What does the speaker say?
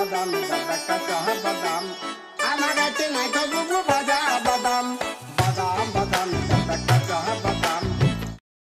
বাদাম, দাদা কাঁচা বাদাম, আমার গাছে নাই তো বুবু ভাজা বাদাম।